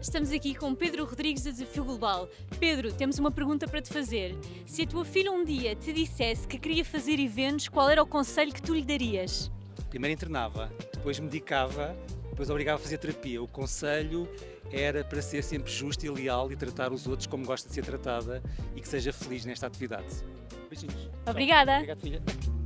Estamos aqui com Pedro Rodrigues da Desafio Global. Pedro, temos uma pergunta para te fazer. Se a tua filha um dia te dissesse que queria fazer eventos, qual era o conselho que tu lhe darias? Primeiro internava, depois medicava, depois obrigava a fazer terapia. O conselho era para ser sempre justo e leal e tratar os outros como gosta de ser tratada e que seja feliz nesta atividade. Beijinhos. Obrigada. Obrigado, filha.